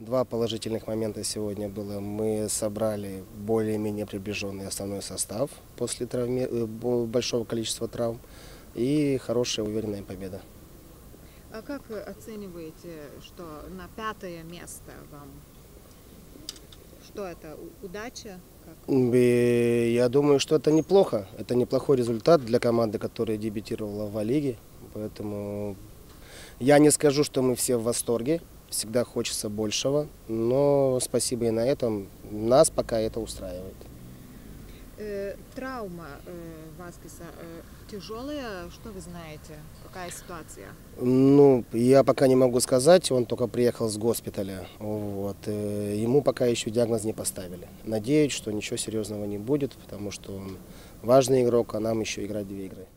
Два положительных момента сегодня было. Мы собрали более-менее приближенный основной состав после большого количества травм. И хорошая уверенная победа. А как вы оцениваете, что на 5-е место вам? Что это, удача? Я думаю, что это неплохо. Это неплохой результат для команды, которая дебютировала в А-лиге. Поэтому я не скажу, что мы все в восторге. Всегда хочется большего. Но спасибо и на этом. Нас пока это устраивает. Травма Васкиса тяжелая, что вы знаете? Какая ситуация? Я пока не могу сказать, он только приехал с госпиталя. Ему пока еще диагноз не поставили. Надеюсь, что ничего серьезного не будет, потому что он важный игрок, а нам еще играть 2 игры.